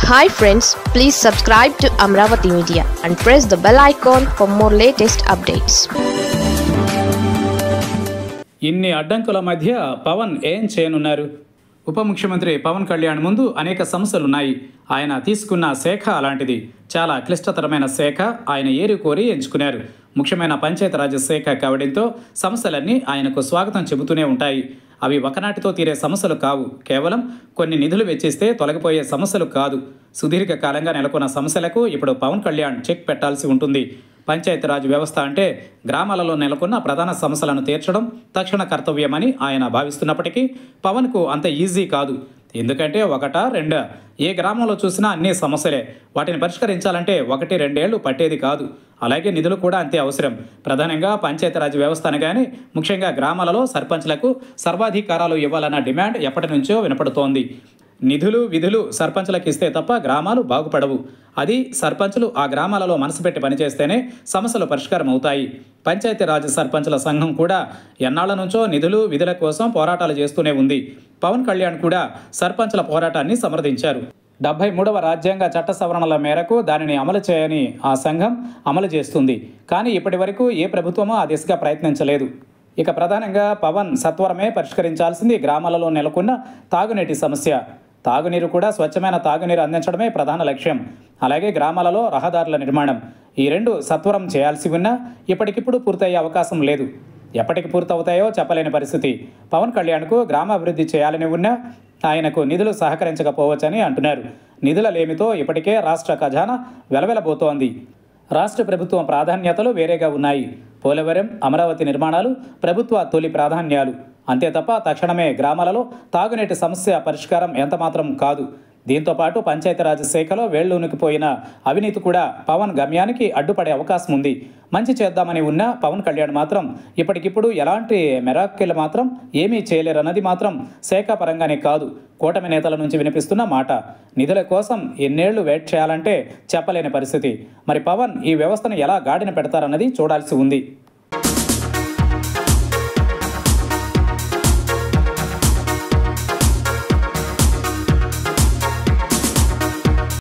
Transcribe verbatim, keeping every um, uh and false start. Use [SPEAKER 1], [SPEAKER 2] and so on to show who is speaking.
[SPEAKER 1] Hi friends, please subscribe to Amravati Media and press the bell icon for more latest updates.
[SPEAKER 2] ఇన్ని అడ్డంకుల మధ్య పవన్ ఏం చేయనున్నారు? ఉప ముఖ్యమంత్రి పవన్ కళ్యాణ్ ముందు అనేక సమస్యలు ఉన్నాయి. ఆయన తీసుకున్న శాఖ అలాంటిది. చాలా క్లిష్టతరమైన శాఖ ఆయన ఏరి కోరి ఎంచుకున్నారు. ముఖ్యమైన పంచాయతీరాజ్ శాఖ కావడంతో సమస్యలన్నీ ఆయనకు స్వాగతం చెబుతూనే ఉంటాయి. అవి ఒకనాటితో తీరే సమస్యలు కావు. కేవలం కొన్ని నిధులు వెచ్చిస్తే తొలగిపోయే సమస్యలు కాదు. సుదీర్ఘకాలంగా నెలకొన్న సమస్యలకు ఇప్పుడు పవన్ కళ్యాణ్ చెక్ పెట్టాల్సి ఉంటుంది. పంచాయతీరాజ్ వ్యవస్థ అంటే గ్రామాలలో నెలకొన్న ప్రధాన సమస్యలను తీర్చడం తక్షణ కర్తవ్యమని ఆయన భావిస్తున్నప్పటికీ పవన్కు అంత ఈజీ కాదు. ఎందుకంటే ఒకటా రెండా ఏ గ్రామంలో చూసినా అన్ని సమస్యలే. వాటిని పరిష్కరించాలంటే ఒకటి రెండేళ్లు పట్టేది కాదు. అలాగే నిధులు కూడా అంతే అవసరం. ప్రధానంగా పంచాయతీరాజ్ వ్యవస్థ అనగానే ముఖ్యంగా గ్రామాలలో సర్పంచ్లకు సర్వాధికారాలు ఇవ్వాలన్న డిమాండ్ ఎప్పటి నుంచో వినపడుతోంది. నిధులు విధులు సర్పంచ్లకు ఇస్తే తప్ప గ్రామాలు బాగుపడవు. అది సర్పంచ్లు ఆ గ్రామాలలో మనసు పెట్టి పనిచేస్తేనే సమస్యలు పరిష్కారం అవుతాయి. పంచాయతీరాజ్ సర్పంచ్ల సంఘం కూడా ఎన్నాళ్ల నుంచో నిధులు విధుల కోసం పోరాటాలు చేస్తూనే ఉంది. పవన్ కళ్యాణ్ కూడా సర్పంచ్ల పోరాటాన్ని సమర్థించారు. డెబ్బై మూడవ రాజ్యాంగ చట్ట సవరణల మేరకు దానిని అమలు చేయని ఆ సంఘం అమలు చేస్తుంది. కానీ ఇప్పటి వరకు ఏ ప్రభుత్వమూ ఆ దిశగా ప్రయత్నించలేదు. ఇక ప్రధానంగా పవన్ సత్వరమే పరిష్కరించాల్సింది గ్రామాలలో నెలకొన్న తాగునీటి సమస్య. తాగునీరు కూడా స్వచ్ఛమైన తాగునీరు అందించడమే ప్రధాన లక్ష్యం. అలాగే గ్రామాలలో రహదారుల నిర్మాణం. ఈ రెండు సత్వరం చేయాల్సి ఉన్నా ఇప్పటికిప్పుడు పూర్తయ్యే అవకాశం లేదు. ఎప్పటికి పూర్తవుతాయో చెప్పలేని పరిస్థితి. పవన్ కళ్యాణ్కు గ్రామాభివృద్ధి చేయాలని ఉన్నా ఆయనకు నిధులు సహకరించకపోవచ్చని అంటున్నారు. నిధుల లేమితో ఇప్పటికే రాష్ట్ర ఖజానా వెలవెలబోతోంది. రాష్ట్ర ప్రభుత్వం ప్రాధాన్యతలు వేరేగా ఉన్నాయి. పోలవరం, అమరావతి నిర్మాణాలు ప్రభుత్వ తొలి ప్రాధాన్యాలు. అంతే తప్ప తక్షణమే గ్రామాలలో తాగునీటి సమస్య పరిష్కారం ఎంతమాత్రం కాదు. దీంతో పాటు పంచాయతీరాజ్ శాఖలో వేళ్లూనికిపోయిన అవినీతి కూడా పవన్ గమ్యానికి అడ్డుపడే అవకాశం ఉంది. మంచి చేద్దామని ఉన్న పవన్ కళ్యాణ్ మాత్రం ఇప్పటికిప్పుడు ఎలాంటి మెరాకిల్ మాత్రం ఏమీ చేయలేరన్నది మాత్రం శాఖ పరంగానే కాదు, కూటమి నేతల నుంచి వినిపిస్తున్న మాట. నిధుల కోసం ఎన్నేళ్లు వెయిట్ చేయాలంటే చెప్పలేని పరిస్థితి. మరి పవన్ ఈ వ్యవస్థను ఎలా గాడిన పెడతారన్నది చూడాల్సి ఉంది.